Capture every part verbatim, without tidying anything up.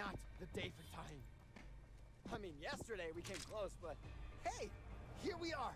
not the day for dying. I mean, yesterday we came close, but hey, here we are.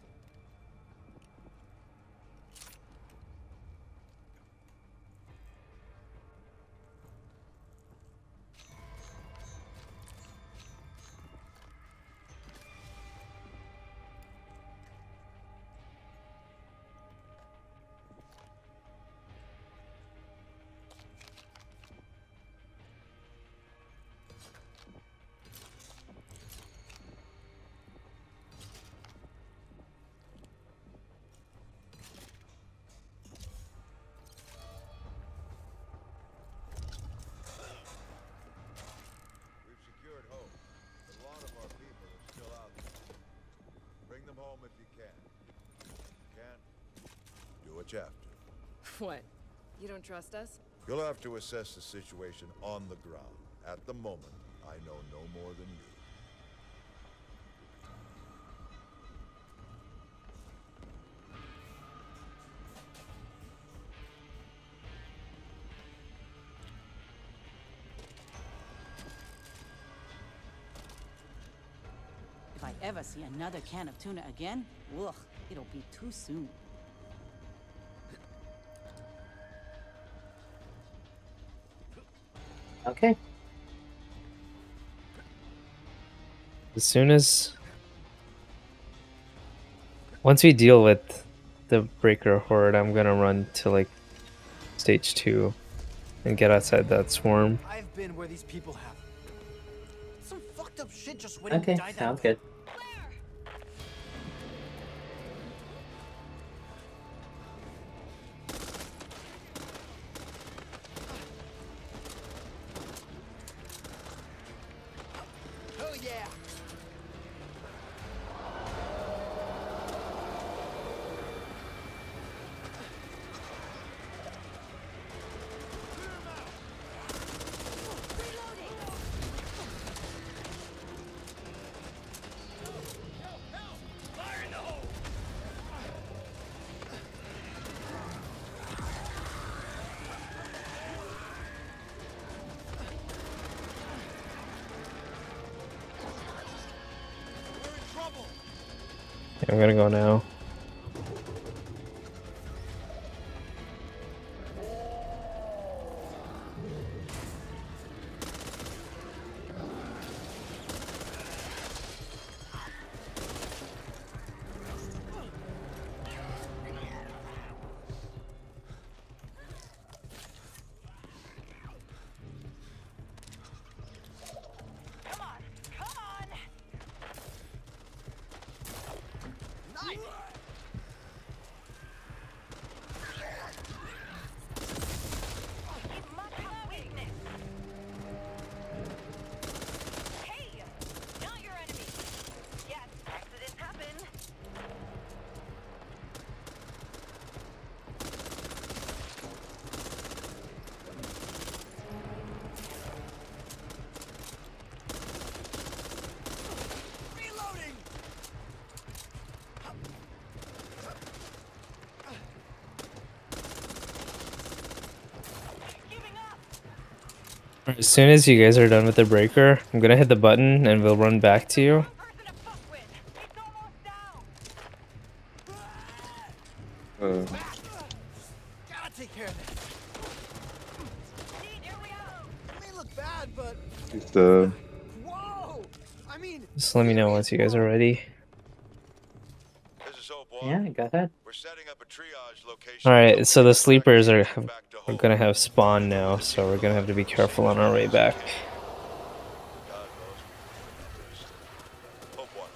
Home if you can. Can't? Do what you have to. What? You don't trust us? You'll have to assess the situation on the ground. At the moment, I know no more than you. If I ever see another can of tuna again, ugh, it'll be too soon. Okay. As soon as... Once we deal with the breaker horde, I'm gonna run to like stage two and get outside that swarm. I've been where these people have. Some fucked up shit just waiting Okay, to die sounds that good. Oh yeah. I'm gonna go now. As soon as you guys are done with the breaker, I'm gonna hit the button and we'll run back to you. Uh, Gotta take care of this. It may look bad, but just, uh, whoa! I mean, Just let me know once you guys are ready. This is Hope One. Yeah, go ahead. We're setting up a triage location. Alright, so the sleepers are, are gonna have spawn now, so we're gonna have to be careful on our way back. Hope One.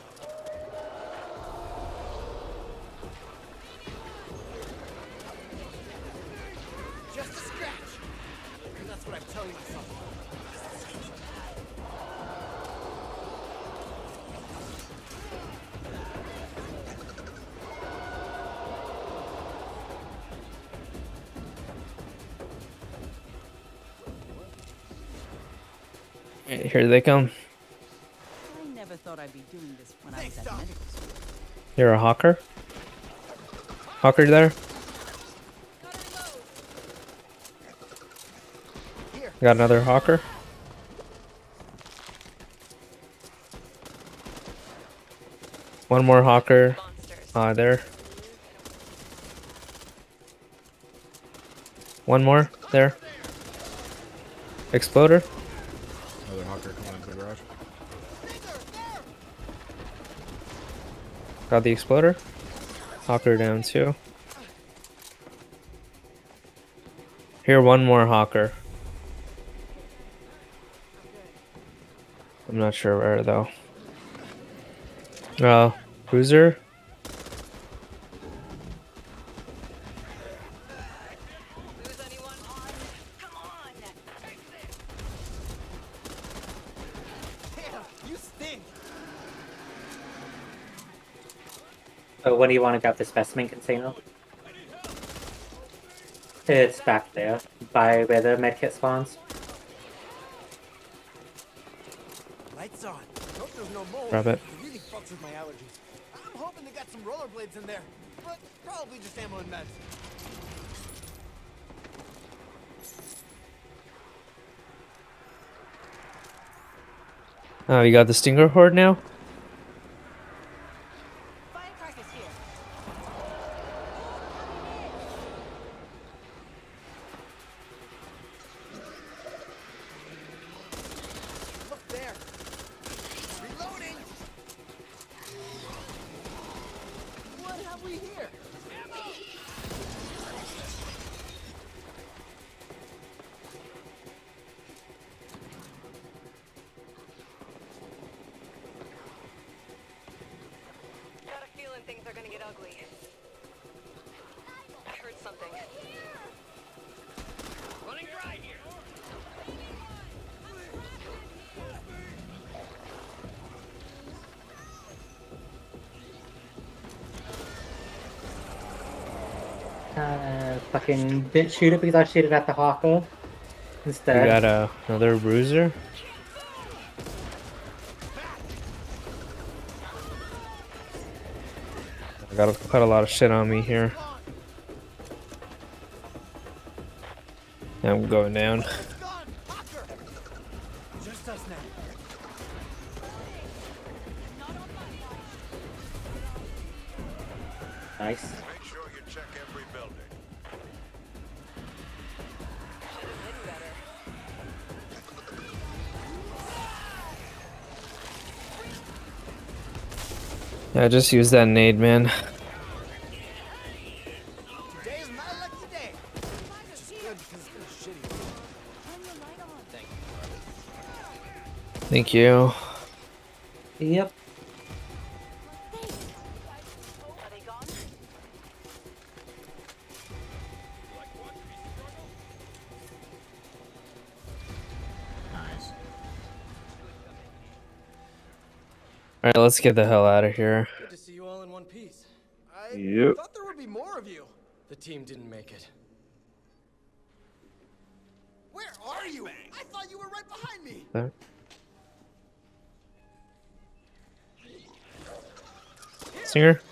just a scratch. That's what I'm telling myself. Alright, here they come. I never thought I'd be doing this when I was at medical school. You're a hawker? Hawker there? Got another hawker? One more Hawker. Uh, there. One more there. Exploder. Another Hawker coming into the garage. Got the exploder. Hawker down too. Here, one more Hawker. I'm not sure where though. Uh, Cruiser. You stink. Oh, when do you want to grab the specimen container? It's back there, by where the medkit spawns. Lights on. Hope there's no mold. Grab it. It really fucks with my allergies. I'm hoping they got some rollerblades in there, but probably just ammo and meds. Oh, you got the Stinger Horde now? Firecrackers here. Look there. Reloading. What have we here? Got a feeling things are gonna get ugly. I heard something. Running dry here. Uh, fucking didn't shoot it because I shoot it at the Hawker You instead. got uh, another Bruiser. I got quite a lot of shit on me here. I'm going down. It's gone. Hawker. Just us now. Nice. Make sure you check every building. Yeah, just use that nade, man. Today's my lucky day. Which is good because it's been shitty. Thank you. Yep. Are they gone? Nice. Alright, let's get the hell out of here. Good to see you all in one piece. I Yep. thought there would be more of you. The team didn't make it. Where are you? I thought you were right behind me. There. Stinger.